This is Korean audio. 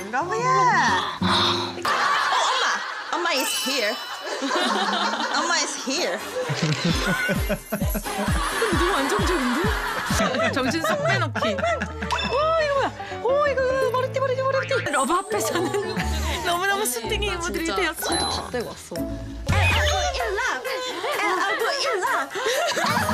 그런가 보야. 엄마 is here. 엄마 is here. 너무 안정적인데? 정신 쏙 빼놓기. 이거 뭐야? 이거 머리띠. 러브 앞에서는 너무너무 순둥이 이모들이 되었어요. 다 떼고 왔어. I put in love.